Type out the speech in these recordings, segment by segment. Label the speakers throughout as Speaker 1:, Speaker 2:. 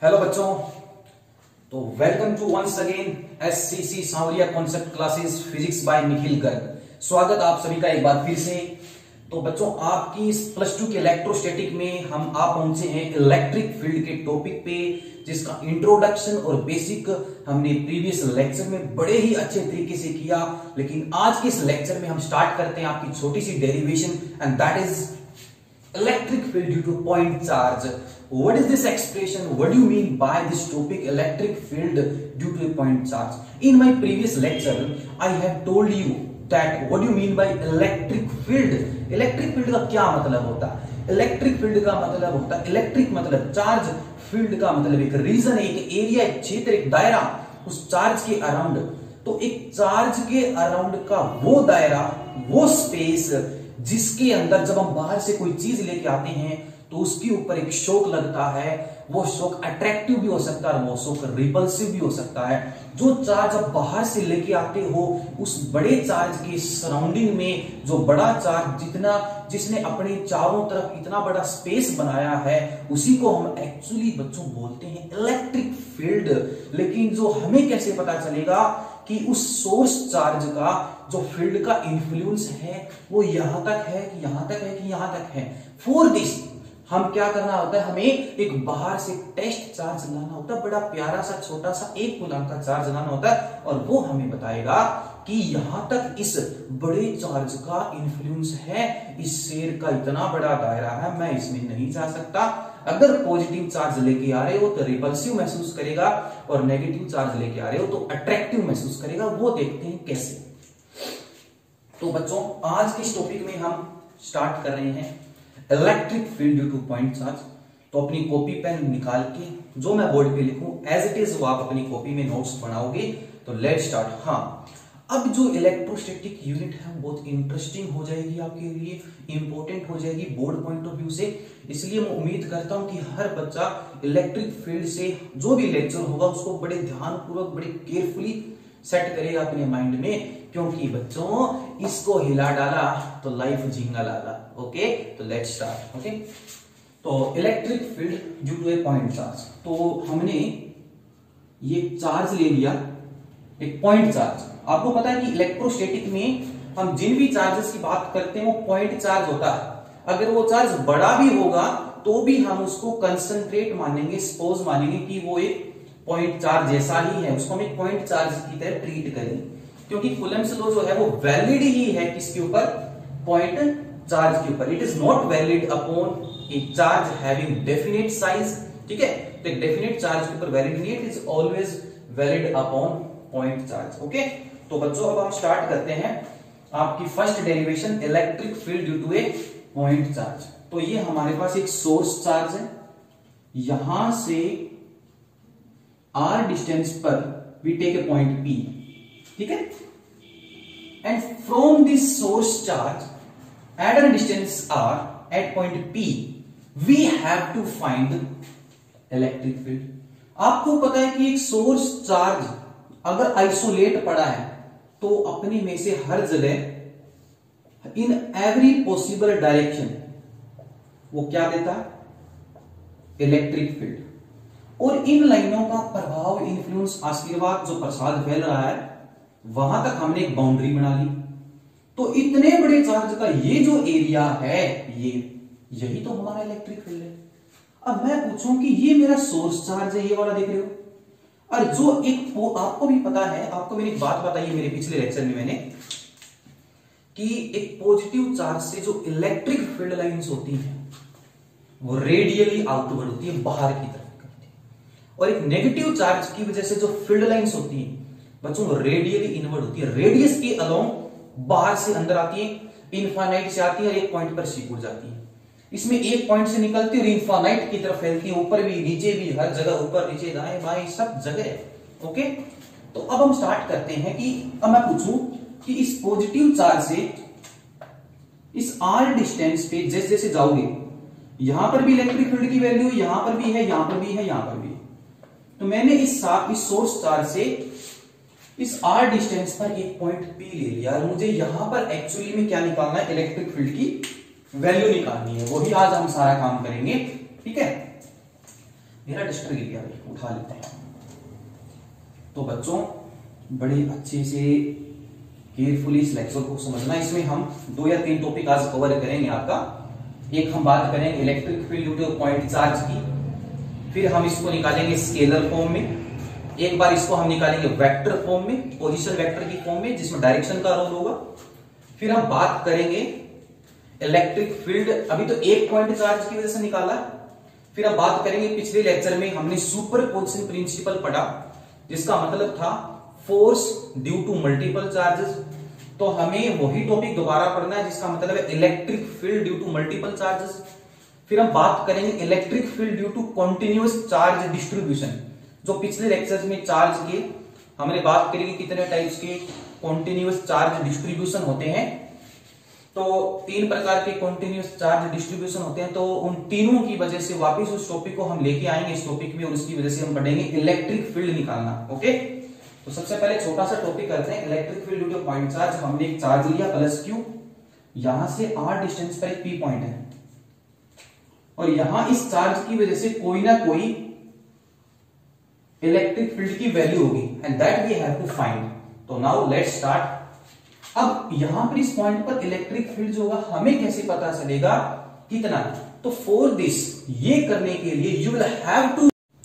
Speaker 1: Hello बच्चों, तो welcome to once again SCC Sanwariya concept classes physics by Nikhil Garg. स्वागत आप सभी का एक बार फिर से। तो बच्चों, आपकी इस +2 के इलेक्ट्रोस्टैटिक में हम आप पहुंचे हैं इलेक्ट्रिक फील्ड के टॉपिक पे, जिसका इंट्रोडक्शन और बेसिक हमने प्रीवियस लेक्चर में बड़े ही अच्छे तरीके से किया। लेकिन आज के इस लेक्चर में हम स्टार्ट करते हैं आपकी छोटी सी derivation, and that is electric field due to point charge. What is this expression? What do you mean by this topic, electric field due to a point charge? In my previous lecture, I have told you that what do you mean by electric field? Electric field का क्या मतलब होता है? Electric field का मतलब होता है electric मतलब चार्ज, field का मतलब एक रीजन, एक एरिया, एक क्षेत्र, एक दायरा उस चार्ज के अराउंड। तो एक चार्ज के अराउंड का वो दायरा, वो स्पेस जिसके अंदर जब हम बाहर से कोई चीज लेके आते हैं तो उसके ऊपर एक शॉक लगता है। वो शॉक अट्रैक्टिव भी हो सकता है, वो शॉक रिपल्सिव भी हो सकता है। जो चार्ज आप बाहर से लेके आते हो उस बड़े चार्ज के सराउंडिंग में जो बड़ा चार्ज जिसने अपने चारों तरफ इतना बड़ा स्पेस बनाया है, उसी को हम एक्चुअली बच्चों बोलते हैं इलेक्ट्रिक फील्ड। लेकिन जो हमें कैसे पता चलेगा कि उस सोर्स चार्ज का जो फील्ड का इन्फ्लुएंस है वो यहां तक है कि यहां तक है कि यहां तक है? फॉर दिस हम क्या करना होता है, हमें एक बाहर से टेस्ट चार्ज लाना होता है, बड़ा प्यारा सा छोटा सा 1 कूलम का चार्ज लाना होता है, और वो हमें बताएगा कि यहां तक इस बड़े चार्ज का इन्फ्लुएंस है, इस शेर का इतना बड़ा दायरा है, मैं इसमें नहीं जा सकता। अगर पॉजिटिव चार्ज लेके आ रहे हो तो रिपल्सिव महसूस करेगा, और नेगेटिव चार्ज लेके आ रहे हो तो अट्रैक्टिव महसूस करेगा। वो देखते हैं कैसे। तो बच्चों, आज के इस टॉपिक में हम स्टार्ट कर रहे हैं electric field due to point charge. तो अपनी कॉपी पेन निकाल के जो मैं बोर्ड पे लिखूं एज इट इज वो आप अपनी कॉपी में नोट्स बनाओगे। तो लेट स्टार्ट। हाँ, अब जो इलेक्ट्रोस्टैटिक यूनिट है वो बहुत इंटरेस्टिंग हो जाएगी आपके लिए, इंपॉर्टेंट हो जाएगी बोर्ड पॉइंट ऑफ व्यू से। इसलिए मैं उम्मीद करता हूं कि हर बच्चा इलेक्ट्रिक फील्ड से जो भी लेक्चर होगा उसको बड़े ध्यानपूर्वक, बड़े केयरफुली सेट करेगा अपने माइंड में, क्योंकि बच्चों इसको हिला डाला तो लाइफ झींगा लाला। ओके, तो लेट्स स्टार्ट। ओके, तो electric field due to a point charge. तो हमने ये चार्ज ले लिया, एक पॉइंट चार्ज। आपको पता है कि इलेक्ट्रोस्टैटिक में हम जिन भी चार्जेस की बात करते हैं वो पॉइंट चार्ज होता है। अगर वो चार्ज बड़ा भी होगा तो भी हम उसको कंसंट्रेट मानेंगे, सपोज मानेंगे कि वो एक पॉइंट चार्ज जैसा ही है, उसको हम एक पॉइंट चार्ज की तरह ट्रीट करेंगे, क्योंकि कूलम्ब्स लॉ जो है वो वैलिड ही है किसके ऊपर? पॉइंट चार्ज के ऊपर। It is not valid upon a charge having definite size. ठीक है, तो एक डेफिनेट चार्ज के ऊपर वैलिड नहीं है, it is always valid upon point charge. Okay, तो बच्चों अब हम स्टार्ट करते हैं आपकी first derivation, electric field due to a point charge. तो ये हमारे पास एक सोर्स चार्ज है, यहां से r डिस्टेंस पर we take a point P। ठीक है, and from this source charge at a distance r at point P we have to find electric field. आपको पता है कि एक सोर्स चार्ज अगर आइसोलेट पड़ा है तो अपने में से हर जगह इन एवरी पॉसिबल डायरेक्शन वो क्या देता है? Electric field. और इन लाइनों का प्रभाव, इन्फ्लुएंस, आशीर्वाद जो प्रसाद फैल रहा है वहां तक हमने एक बाउंड्री बना ली। तो इतने बड़े चार्ज का ये जो एरिया है, यही तो हमारा इलेक्ट्रिक फील्ड है। अब मैं पूछूं कि ये मेरा सोर्स चार्ज है, ये वाला देख रहे हो, और जो एक आपको भी पता है, आपको मैंने एक बात बताई है मेरे पिछले लेक्चर में मैंने, कि एक पॉजिटिव चार्ज से जो इलेक्ट्रिक फील्ड लाइंस होती हैं वो रेडियली आउटवर्ड होती है, बाहर की तरफ करती है, और एक नेगेटिव चार्ज की वजह से जो फील्ड लाइंस होती हैं बच्चों वो रेडियली इनवर्ड होती है, रेडियस के अलोंग बाहर से अंदर आती है, इनफाइनाइट से आती है और एक पॉइंट पर सिकुड़ जाती है। इसमें एक पॉइंट से निकलती है और इनफाइनाइट की तरफ फैलती है, ऊपर भी नीचे भी, हर जगह, ऊपर नीचे दाएं बाएं सब जगह है। ओके, तो अब हम स्टार्ट करते हैं कि अब मैं पूछूं कि इस पॉजिटिव चार्ज से इस r डिस्टेंस पे जैसे जैसे जाओगे, यहां पर भी इलेक्ट्रिक फील्ड की वैल्यू यहां पर भी है, यहां पर भी है, यहां पर भी है। तो मैंने इस सोर्स चार्ज से इस r डिस्टेंस पर एक पॉइंट P ले लिया, और मुझे यहां पर एक्चुअली में क्या निकालना है? इलेक्ट्रिक फील्ड की वैल्यू निकालनी है। वही आज हम सारा काम करेंगे। ठीक है, मेरा डस्टर गिर गया भाई, उठा लेते हैं। तो बच्चों बड़े अच्छे से केयरफुली इस लेक्चर को समझना। इसमें हम 2 या 3 टॉपिक आज कवर करेंगे आपका। एक हम बात करेंगे electric field due to point charge की, फिर हम इसको निकालेंगे स्केलर फॉर्म में, एक बार इसको हम निकालेंगे वेक्टर फॉर्म में, पोजीशन वेक्टर की फॉर्म में जिसमें डायरेक्शन का रोल होगा। फिर हम बात करेंगे इलेक्ट्रिक फील्ड, अभी तो एक पॉइंट चार्ज की वजह से निकाला। फिर हम बात करेंगे, पिछले लेक्चर में हमने सुपरपोजिशन प्रिंसिपल पढ़ा जिसका मतलब था force due to multiple charges. तो हमें वही टॉपिक दोबारा पढ़ना है जिसका मतलब है electric field due to multiple charges. फिर हम बात करेंगे electric field due to continuous charge distribution. जो पिछले लेक्चर्स में चार्ज के हमने बात करी कि कितने टाइप्स के कॉन्टिन्यूअस चार्ज डिस्ट्रीब्यूशन होते हैं। तो 3 प्रकार के कॉन्टिन्यूअस चार्ज डिस्ट्रीब्यूशन होते हैं। तो उन तीनों की वजह से वापस उस टॉपिक को हम लेके आएंगे इस टॉपिक में, और उसकी वजह से हम पढ़ेंगे इलेक्ट्रिक फील्ड निकालना। ओके, तो सबसे पहले छोटा सा टॉपिक करते हैं electric field due to point charge. हमने एक चार्ज लिया प्लस क्यू, यहां से r डिस्टेंस पर एक p पॉइंट है, और यहां इस चार्ज की वजह से कोई ना कोई इलेक्ट्रिक फील्ड की वैल्यू होगी and that we have to find. तो नाउ लेट्स स्टार्ट। अब यहां पर इस पॉइंट पर इलेक्ट्रिक फील्ड जो होगा हमें कैसे पता चलेगा कितना? तो फॉर दिस, ये करने के लिए यू विल हैव टू,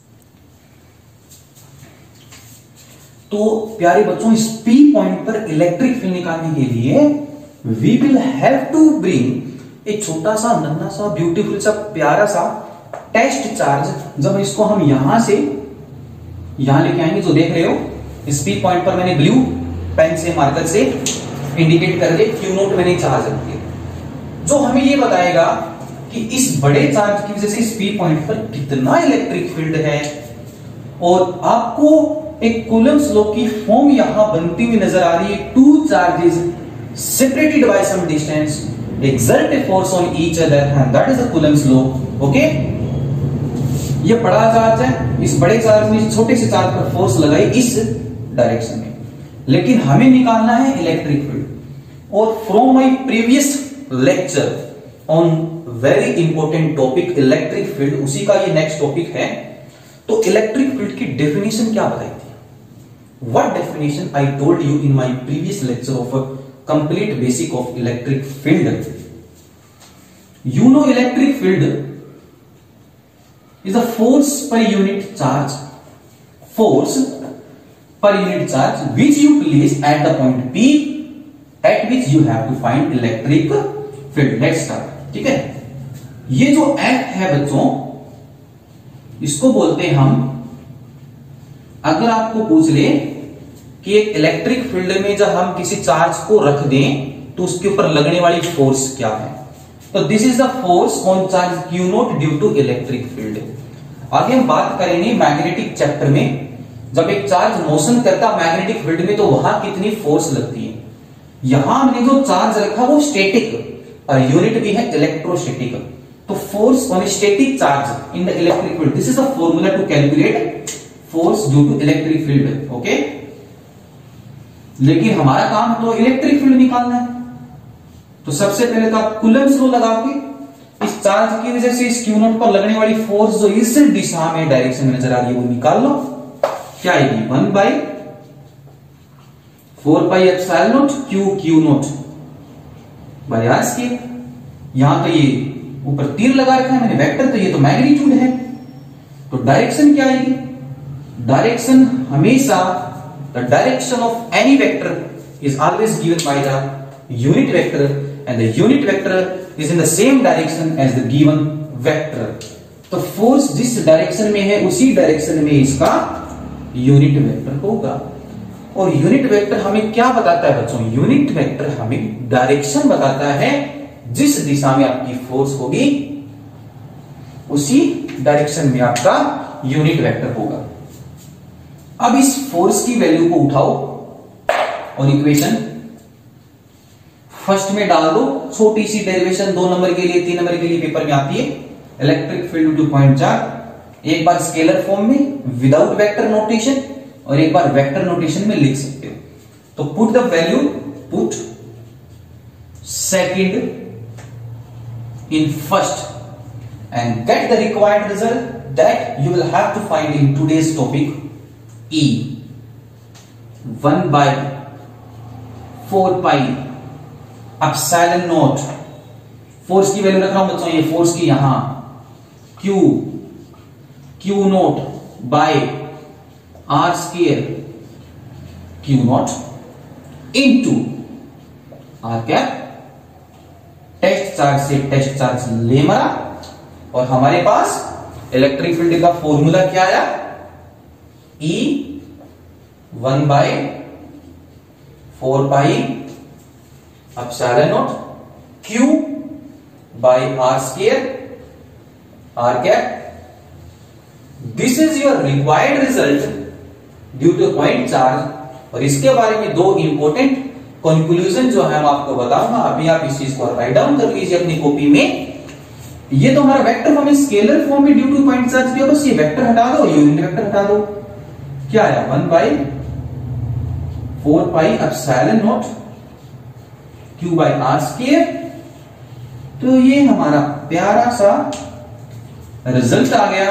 Speaker 1: तो प्यारे बच्चों इस P पॉइंट पर इलेक्ट्रिक फील्ड निकालने के लिए we will have to bring एक छोटा सा नन्हा सा ब्यूटीफुल सा प्यारा सा टेस्ट चार्ज। जब इसको हम यहां से यहां लेके आएंगे, जो देख रहे हो इस P पॉइंट पर मैंने ब्लू पेन से मार्कर से इंडिकेट कर दे Q0 मैंने चार्ज रख दिया, जो हमें ये बताएगा कि इस बड़े चार्ज की वजह से इस P पॉइंट पर कितना इलेक्ट्रिक फील्ड है। और आपको एक कूलम्ब्स लॉ की फॉर्म यहां बनती हुई नजर आ रही है। 2 charges separated by some distance exert a force on each other and that is the Coulomb's law. ओके, ये बड़ा चार्ज है, इस बड़े चार्ज ने छोटे से चार्ज पर फोर्स लगाई इस डायरेक्शन में, लेकिन हमें निकालना है इलेक्ट्रिक फील्ड। और from my previous lecture on very important topic electric field, उसी का ये नेक्स्ट टॉपिक है। तो इलेक्ट्रिक फील्ड की डेफिनेशन क्या बताई थी? What definition I told you in my previous lecture of complete basic of electric field. You know electric field is a force per unit charge, force per unit charge which you place at the point P at which you have to find electric field. Let's start. ठीक है, ये जो act है बच्चों, इसको बोलते हैं हम, अगर आपको पूछ ले कि एक इलेक्ट्रिक फील्ड में जब हम किसी चार्ज को रख दें तो उसके ऊपर लगने वाली फोर्स क्या है, तो this is the force on charge Q0 due to electric field. आगे हम बात करेंगे मैग्नेटिक चैप्टर में, जब एक चार्ज मोशन करता मैग्नेटिक फील्ड में तो वहां कितनी फोर्स लगती है। यहां हमने जो चार्ज रखा वो स्टैटिक और यूनिट भी है इलेक्ट्रोस्टैटिक। तो force on static charge in the electric field, this is the formula to calculate force due to electric field. Okay, लेकिन हमारा काम तो इलेक्ट्रिक फील्ड निकालना है। तो सबसे पहले तो आप कूलम्ब्स लॉ लगा के इस चार्ज की वजह से इस Q0 पर लगने वाली फोर्स जो इस दिशा में डायरेक्शन में नजर आ रही है वो निकाल लो। क्या आएगी? 1/4πε0 Q0 बाय r स्क्वायर। यहां तो ये ऊपर तीर लगा रखा है मैंने वेक्टर, तो ये तो मैग्नीट्यूड है। तो डायरेक्शन क्या आएगी? डायरेक्शन हमेशा, the direction of any vector is always given by the unit vector and the unit vector is in the same direction as the given vector. तो फोर्स जिस डायरेक्शन में है उसी डायरेक्शन में इसका यूनिट वेक्टर होगा। और यूनिट वेक्टर हमें क्या बताता है बच्चों? यूनिट वेक्टर हमें डायरेक्शन बताता है, जिस दिशा में आपकी फोर्स होगी उसी डायरेक्शन में आपका यूनिट वेक्टर होगा। अब इस फोर्स की वैल्यू को उठाओ और इक्वेशन फर्स्ट में डाल दो। छोटी सी डेरिवेशन 2 नंबर के लिए 3 नंबर के लिए पेपर में आती है। Electric field due to point charge, एक बार स्केलर फॉर्म में विदाउट वेक्टर नोटेशन और एक बार वेक्टर नोटेशन में लिख सकते हो। तो put the value, put second in first and get the required result. that you will have to find in today's topic E 1 by 4 pi epsilon naught. Force की value रख रहा हूं बच्चों, ये फोर्स की यहां Q naught by R square Q naught into R cap. Test charge से test charge ले मरा और हमारे पास इलेक्ट्रिक फील्ड का फॉर्मूला क्या आया, E 1 by 4 pi epsilon naught Q by R square R cap। This is your required result due to point charge। और इसके बारे में दो इंपॉर्टेंट कंक्लूजन जो है मैं आपको बताऊंगा, अभी आप इस चीज को राइट डाउन कर लीजिए अपनी कॉपी में। ये तो हमारा वेक्टर फॉर्म है, स्केलर फॉर्म में ड्यू टू पॉइंट चार्ज भी है, बस ये वेक्टर हटा दो, यूनिट वेक्टर हटा दो। क्या आया 1 by 4 pi epsilon naught Q by R square। तो ये हमारा प्यारा सा रिजल्ट आ गया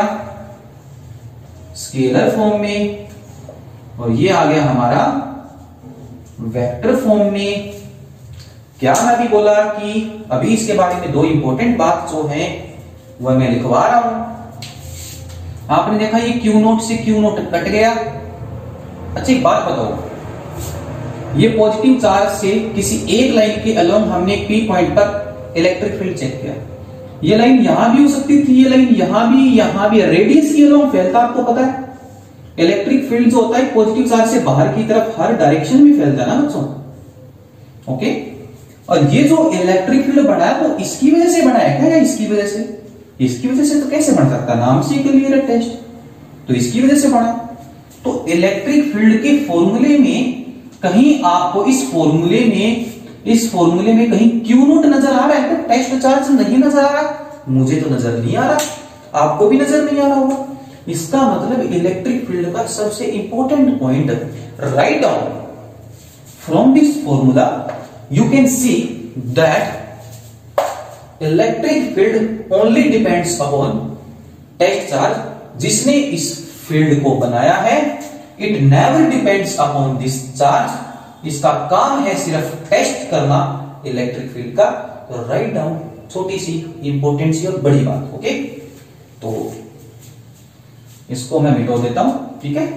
Speaker 1: स्केलर फॉर्म में, और ये आ गया हमारा वेक्टर फॉर्म में। क्या मैं अभी बोला कि अभी इसके बारे में दो इंपॉर्टेंट बात जो है वह मैं लिखवा रहा हूं। आपने देखा ये क्यू नोट से क्यू नोट कट गया। अच्छा एक बात बताओ, ये पॉजिटिव चार्ज से किसी एक लाइन के अलोंग हमने पी पॉइंट पर इलेक्ट्रिक फील्ड चेक किया। ये लाइन यहां भी हो सकती थी, ये लाइन यहां भी रेडियस के अलोंग फैलता, आपको पता है इलेक्ट्रिक फील्ड जो होता है पॉजिटिव चार्ज से बाहर की तरफ हर डायरेक्शन में फैलता है ना बच्चों। ओके, और ये जो इलेक्ट्रिक फील्ड बना है वो इसकी वजह से बना है क्या, या इसकी वजह से? इसकी वजह से तो कैसे बन सकता, नाम से क्लियर है टेस्ट, तो इसकी वजह से बना। तो इलेक्ट्रिक फील्ड के फॉर्मूले में कहीं आपको इस फॉर्मूले में कहीं क्यू नोट नजर आ रहा है, तो टेस्ट चार्ज नहीं नजर आ रहा, मुझे तो नजर नहीं आ रहा, आपको भी नजर नहीं आ रहा होगा। इसका मतलब इलेक्ट्रिक फील्ड का सबसे important point, write down from this formula you can see that electric field only depends upon test charge, जिसने इस फील्ड को बनाया है। it never depends upon this charge, इसका काम है सिर्फ टेस्ट करना इलेक्ट्रिक फील्ड का। तो राइट डाउन छोटी सी इंपॉर्टेंट सी और बड़ी बात। ओके, तो इसको मैं मिटा देता हूं, ठीक है।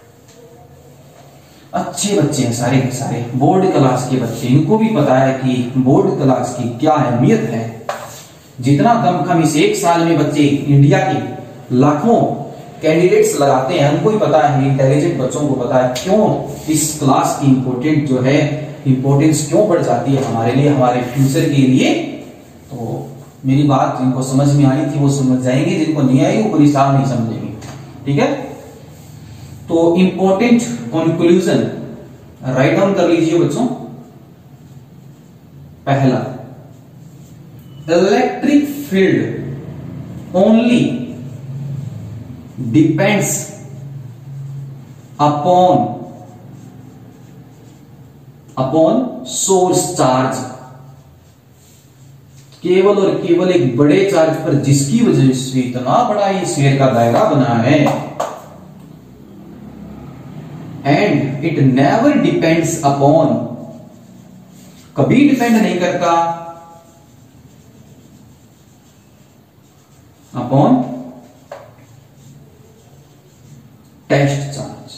Speaker 1: अच्छे बच्चे हैं सारे के सारे, बोर्ड क्लास के बच्चे, इनको भी पता है कि बोर्ड क्लास की क्या अहमियत है। जितना कम इस एक साल में बच्चे इंडिया के लाखों कैंडिडेट्स लगाते हैं, उनको भी पता है, इंटेलिजेंट बच्चों को पता है क्यों इस क्लास की इंपॉर्टेंट जो है इंपॉर्टेंस क्यों बढ़ जाती है हमारे लिए, हमारे फ्यूचर के लिए। तो मेरी बात जिनको समझ में आई थी वो समझ जाएंगे, जिनको नहीं आई वो पूरी साल नहीं समझेंगे, ठीक है। तो इंपॉर्टेंट कंक्लूजन राइट डाउन कर लीजिए बच्चों। पहला, electric field only depends upon source charge, केवल और केवल एक बड़े चार्ज पर, जिसकी वजह से इतना बड़ा ये स्फीयर का दायरा बना है। And it never depends upon, कभी डिपेंड नहीं करता अपॉन टेस्ट चार्ज।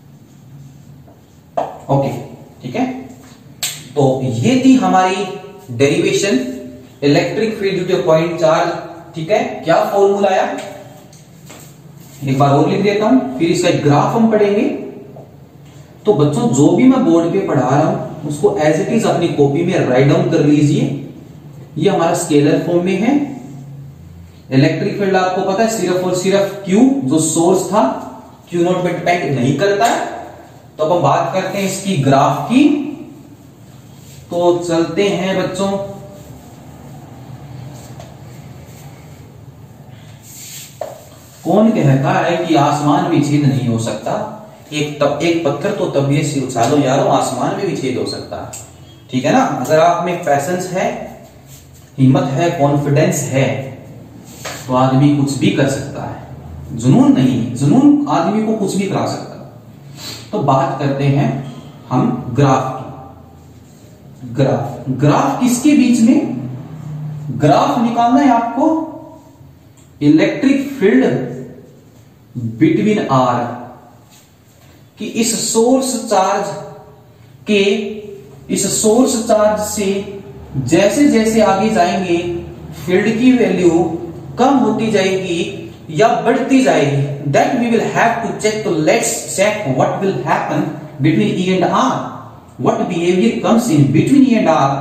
Speaker 1: ओके, ठीक है। तो ये थी हमारी derivation electric field due to point charge, ठीक है। क्या फॉर्मूला आया एक बार और लिख देता हूं, फिर इसका एक ग्राफ हम पढ़ेंगे। तो बच्चों जो भी मैं बोर्ड पे पढ़ा रहा हूं उसको एज इट इज अपनी कॉपी में राइट डाउन कर लीजिए। ये हमारा स्केलर फॉर्म में है। इलेक्ट्रिक फील्ड आपको पता है सिर्फ और सिर्फ Q जो सोर्स था Q नॉट पे डिपेंड नहीं करता है। तो अब हम बात करते हैं इसकी ग्राफ की। तो चलते हैं बच्चों, कौन कहता है कि आसमान भी छेद नहीं हो सकता। एक पत्थर तो तब से उछालो यारों, आसमान में भी छेद हो सकता है, ठीक है ना। अगर आप में पैशंस है, हिम्मत है, कॉन्फिडेंस है, तो आदमी कुछ भी कर सकता है। जुनून नहीं, जुनून आदमी को कुछ भी करा सकता। तो बात करते हैं हम ग्राफ की। ग्राफ किसके बीच में? ग्राफ निकालना है आपको इलेक्ट्रिक फील्ड बिटवीन आर कि इस सोर्स चार्ज से जैसे जैसे आगे जाएंगे फील्ड की वैल्यू कम होती जाएगी या बढ़ती जाएगी। That we will have to check. तो let's check what will happen between E and R, what behaviour comes in between E and R.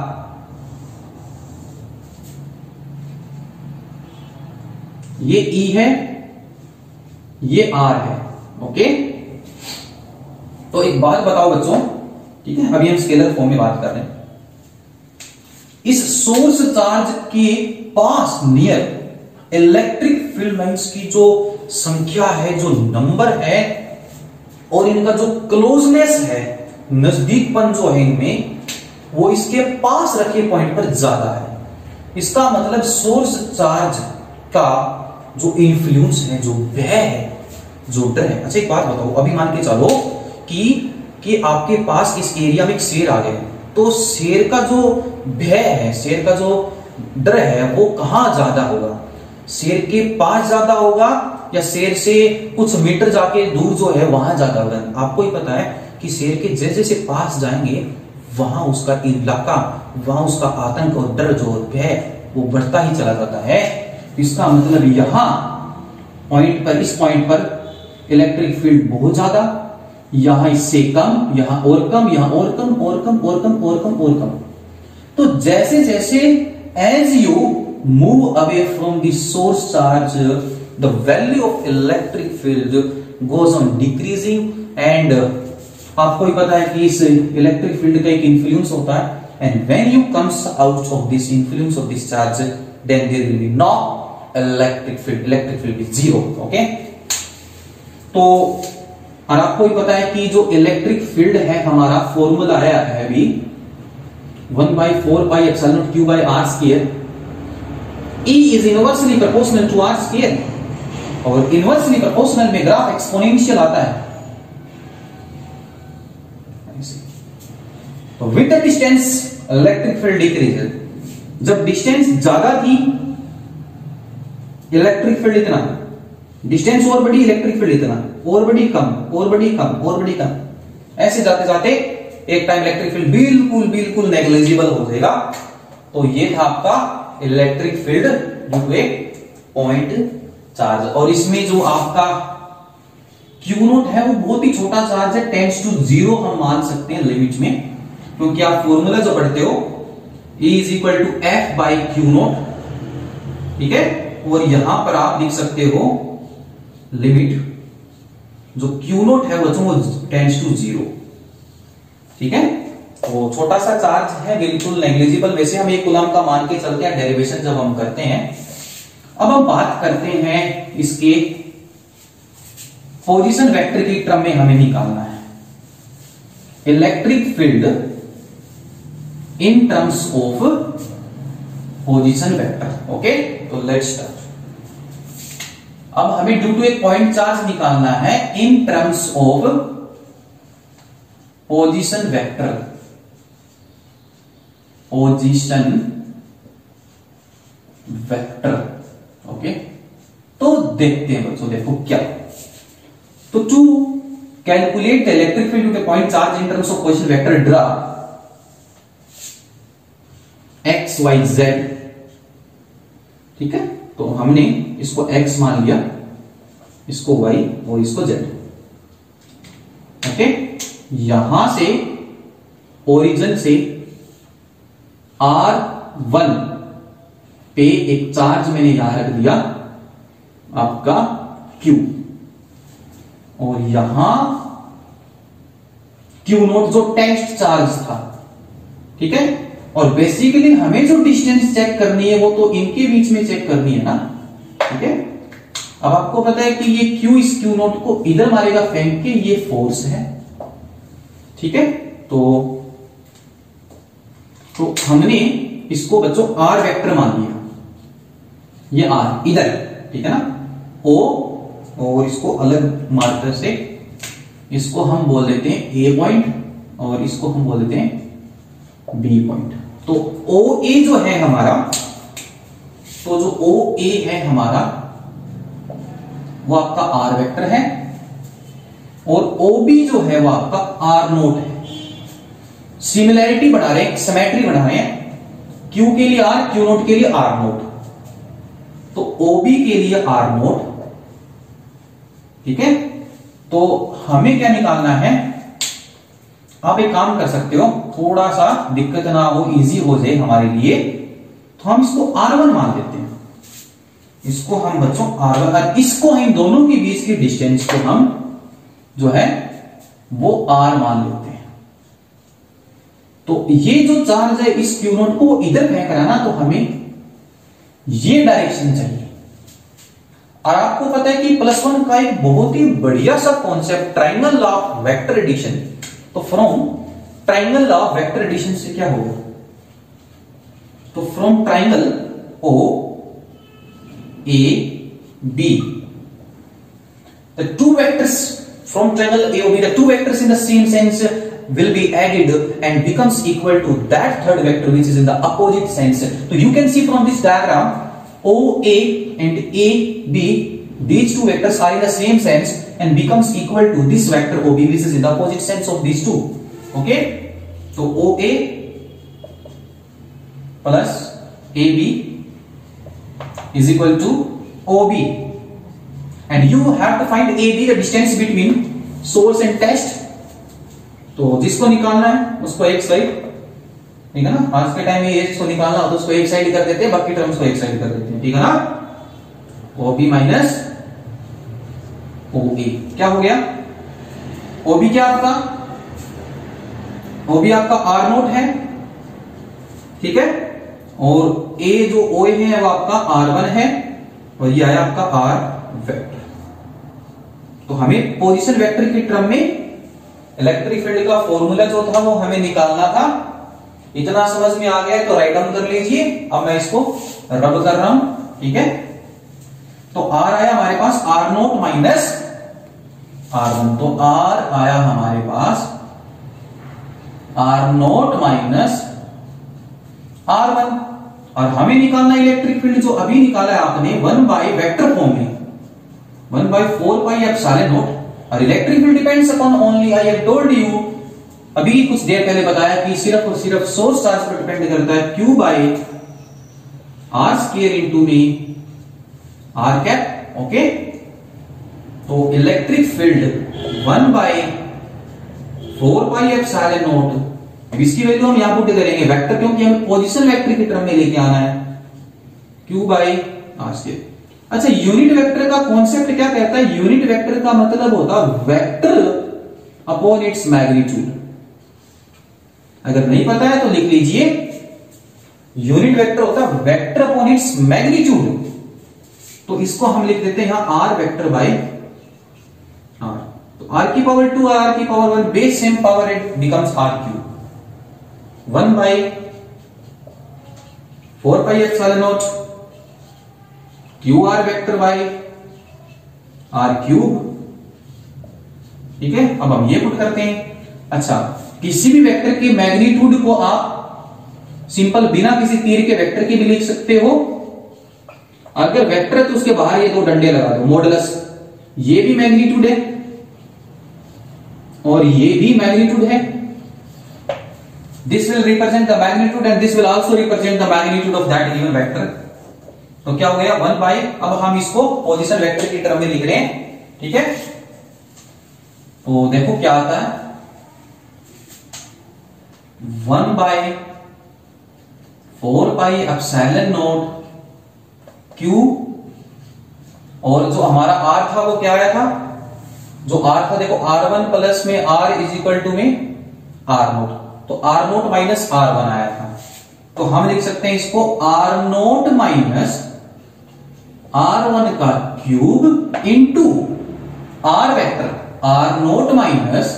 Speaker 1: ये ई है, ये आर है। ओके, तो एक बात बताओ बच्चों, ठीक है, अभी हम स्केलर फॉर्म में बात कर रहे हैं। इस सोर्स चार्ज के पास नियर इलेक्ट्रिक फील्ड लाइंस की जो संख्या है, जो नंबर है, और इनका जो क्लोजनेस है, नजदीकपन जो है इनमें, वो इसके पास रखे पॉइंट पर ज्यादा है। इसका मतलब सोर्स चार्ज का जो इन्फ्लुएंस है, जो व्यय है, जो डर है। अच्छा एक बात बताओ, अभी मान के चलो कि आपके पास इस एरिया में एक शेर आ गया, तो शेर का जो भय है, शेर का जो डर है, वो कहां ज्यादा होगा? शेर के पास ज्यादा होगा या शेर से कुछ मीटर जाके दूर जो है वहां ज्यादा होगा? आपको ही पता है कि शेर के जैसे जैसे पास जाएंगे वहां उसका इलाका, वहां उसका आतंक और डर जो भय वो बढ़ता ही चला जाता है। इसका मतलब यहां पॉइंट पर, इस पॉइंट पर इलेक्ट्रिक फील्ड बहुत ज्यादा, यहां इससे कम, यहां और कम, यहां और कम, और कम, और कम, और कम, और कम। तो जैसे जैसे as you move away from the source charge, the value of electric field goes on decreasing, and आपको ही पता है कि इस इलेक्ट्रिक फील्ड का एक इन्फ्लुएंस होता है, and when you comes out of this influence of this charge, then there will be no electric field is zero. Okay, तो और आपको ही पता है कि जो इलेक्ट्रिक फील्ड है हमारा फॉर्मूला आया है अभी 1/4πε0 q/r²। E is inversely proportional to r², और इनवर्सली प्रोपोर्शनल में ग्राफ एक्सपोनेंशियल आता है। तो with the distance electric field decrease. जब डिस्टेंस ज्यादा थी इलेक्ट्रिक फील्ड इतना, डिस्टेंस और बड़ी इलेक्ट्रिक फील्ड इतना, और बड़ी कम, और बड़ी कम, और बड़ी कम, ऐसे जाते जाते एक टाइम इलेक्ट्रिक फील्ड बिल्कुल बिल्कुल नेग्लिजिबल हो जाएगा। तो ये था आपका electric field due to a point charge. और इसमें जो आपका Q नोट है वो बहुत ही छोटा चार्ज है, टेंड्स टू 0 हम मान सकते हैं लिमिट में, क्योंकि आप फॉर्मूला जो पढ़ते हो E = F/Q नोट, ठीक है। और यहां पर आप लिख सकते हो लिमिट जो Q नोट है वो टेंड्स टू 0, ठीक है। वो छोटा सा चार्ज है, बिल्कुल नेग्लिजिबल। वैसे हम एक कूलम का मान के चलते हैं डेरिवेशन जब हम करते हैं। अब हम बात करते हैं इसके पोजीशन वेक्टर की टर्म में हमें निकालना है electric field in terms of position vector. Okay, तो लेट्स स्टार्ट। अब हमें ड्यू टू एक पॉइंट चार्ज निकालना है in terms of position vector. Position vector, okay. तो देखते हैं बच्चों, देखो क्या। तो to calculate the electric field with point charge in terms of position vector, draw x y z, ठीक है। तो हमने इसको x मान लिया, इसको y और इसको z। ओके, यहां से ओरिजिन से R1 पे एक चार्ज मैंने यहां रख दिया आपका Q, और यहां Q नोट जो टेस्ट चार्ज था, ठीक है। और बेसिकली हमें जो डिस्टेंस चेक करनी है वो तो इनके बीच में चेक करनी है ना, ठीक है। अब आपको पता है कि ये Q इस Q नोट को इधर मारेगा फेंक के, ये फोर्स है, ठीक है। तो हमने इसको बच्चों R वेक्टर मान लिया, ये R इधर, ठीक है ना। O और इसको अलग मार्कर से, इसको हम बोल देते हैं ए पॉइंट और इसको हम बोल देते हैं बी पॉइंट। तो ओ ए जो है हमारा, तो जो ओ ए है हमारा वो आपका आर वेक्टर है और ओ बी जो है वो आपका आर नोट है। सिमिलैरिटी बढ़ा रहे हैं, सिमेट्री बढ़ा रहे हैं, क्यू के लिए आर, क्यू नोट के लिए आर नोट, तो ओ बी के लिए आर नोट। ठीक है, तो हमें क्या निकालना है, आप एक काम कर सकते हो, थोड़ा सा दिक्कत ना हो, इजी हो जाए हमारे लिए, तो हम इसको R1 मान देते हैं। इसको हम बच्चों R1, और इसको हम दोनों के बीच की डिस्टेंस को हम जो है वो R मान लेते हैं। तो ये जो चार्ज है इस क्यू नोट को इधर फेंक रहा है ना, तो हमें ये डायरेक्शन चाहिए। और आपको पता है कि +1 का एक बहुत ही बढ़िया सा concept triangle law of vector addition. तो from triangle law of vector addition से क्या होगा, तो from triangle O A B the two vectors from triangle A O B the two vectors in the same sense will be added and becomes equal to that third vector which is in the opposite sense. So you can see from this diagram OA and AB, these two vectors are in the same sense and becomes equal to this vector OB which is in the opposite sense of these two. Okay, so OA plus AB is equal to OB and you have to find AB, the distance between source and test. तो जिसको निकालना है उसको एक side, ठीक है ना, आज के टाइम में इसको निकालना हो तो उसको एक साइड कर देते हैं, बाकी टर्म्स को एक साइड कर देते हैं, ठीक है ना। OB माइनस OA क्या हो गया, OB क्या आपका, OB आपका R नोट है, ठीक है, और A जो OA है वो आपका R1 है और ये आया आपका R वेक्टर। तो हमें पोजीशन वेक्टर की टर्म में इलेक्ट्रिक फील्ड का फॉर्मूला जो था वो हमें निकालना था। इतना समझ में आ गया तो राइट डाउन कर लीजिए। अब मैं इसको रब कर रहा हूं, ठीक है। तो R आया हमारे पास R नोट माइनस R1, तो R आया हमारे पास R नोट माइनस R1 और हमें निकालना इलेक्ट्रिक फील्ड जो अभी निकाला है आपने 1 बाय वेक्टर फॉर्म में 1/4 पाई एप्सिलॉन नॉट। और electric field depends upon only, I have told you अभी कुछ देर पहले बताया कि सिर्फ और सिर्फ सोर्स चार्ज पर डिपेंड करता है, Q by R square into में R कैप। ओके, तो electric field 1/4 pi epsilon naught, इसकी वैल्यू हम यहां पुट करेंगे वेक्टर, क्योंकि हमें पोजीशन वेक्टर की टर्म में लेके आना है, Q बाय R स्क्वायर। अच्छा, यूनिट वेक्टर का कॉन्सेप्ट क्या कहता है, यूनिट वेक्टर का मतलब होता है वेक्टर अपॉन इट्स मैग्नीट्यूड। अगर नहीं पता है तो लिख लीजिए, यूनिट वेक्टर होता है वेक्टर अपॉन इट्स मैग्नीट्यूड। तो इसको हम लिख देते हैं यहां R वेक्टर बाय R। तो R की पावर 2 और R की power 1 base same power, it becomes R cube 1/4 pi epsilon naught QR vector by R cube. ठीक है, अब हम ये पुट करते हैं। अच्छा, किसी भी वेक्टर के मैग्नीट्यूड को आप सिंपल बिना किसी तीर के वेक्टर के भी लिख सकते हो। अगर वेक्टर है तो उसके बाहर ये दो डंडे लगा दो, मॉडुलस, ये भी मैग्नीट्यूड है और ये भी मैग्नीट्यूड है। This will represent the magnitude and this will also represent the magnitude of that given vector. तो क्या हो गया 1 बाय, अब हम इसको पोजीशन वेक्टर की टर्म में लिख रहे हैं, ठीक है। तो देखो क्या आता है, 1/4 पाई एप्सिलॉन नॉट Q, और जो हमारा R था वो क्या आया था, जो R था देखो R1 प्लस में R इज इक्वल टू में R नोट, तो R नोट माइनस R1 आया था। तो हम लिख सकते हैं इसको R नोट माइनस R1 का cube into R vector, R naught minus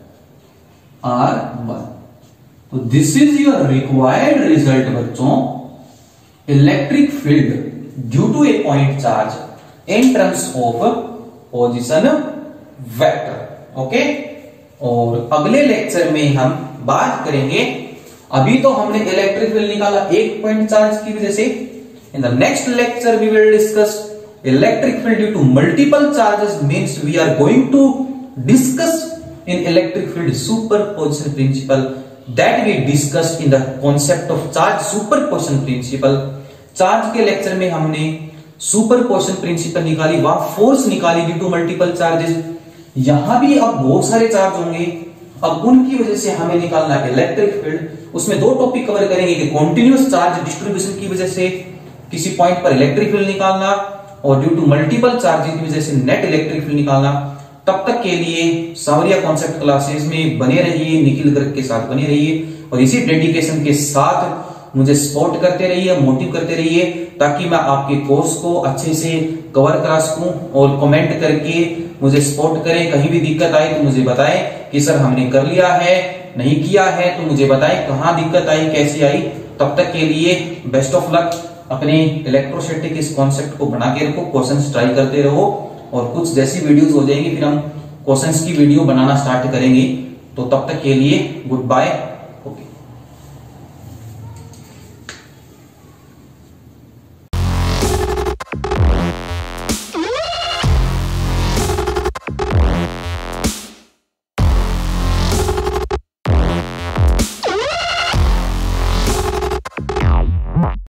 Speaker 1: R1। तो this is your required result बच्चों, electric field due to a point charge in terms of position vector. Okay, और अगले लेक्चर में हम बात करेंगे, अभी तो हमने इलेक्ट्रिक फील्ड निकाला एक पॉइंट चार्ज की वजह से। In the next lecture we will discuss electric field due to multiple charges, means we are going to discuss in electric field superposition principle that we discussed in the concept of charge superposition principle। Charge के lecture में हमने superposition principle निकाली, वहां force निकाली due to multiple charges. यहां भी अब बहुत सारे चार्ज होंगे, अब उनकी वजह से हमें निकालना है इलेक्ट्रिक फील्ड। उसमें दो टॉपिक कवर करेंगे कि कॉन्टिन्यूअस चार्ज डिस्ट्रीब्यूशन की वजह से किसी पॉइंट पर इलेक्ट्रिक फील्ड निकालना, और ड्यू टू मल्टीपल चार्जेस की वजह से नेट इलेक्ट्रिक फील्ड निकालना। तब तक के लिए सांवरिया कॉन्सेप्ट क्लासेस में बने रहिए, निखिल गर्ग के साथ बने रहिए, और इसी डेडिकेशन के साथ मुझे सपोर्ट करते रहिए, मोटिव करते रहिए, ताकि मैं आपके कोर्स को अच्छे से कवर करा सकूं। और कमेंट करके मुझे सपोर्ट करें, कहीं भी दिक्कत आए तो मुझे बताएं कि सर हमने कर लिया है, नहीं किया है तो मुझे बताएं कहां दिक्कत आई, कैसी आई। तब तक के लिए बेस्ट ऑफ लक। अपने इलेक्ट्रोस्टैटिक इस कॉन्सेप्ट को बना के रखो, क्वेश्चंस ट्राई करते रहो, और कुछ जैसी वीडियोस हो जाएंगी फिर हम क्वेश्चंस की वीडियो बनाना स्टार्ट करेंगे। तो तब तक के लिए गुड बाय।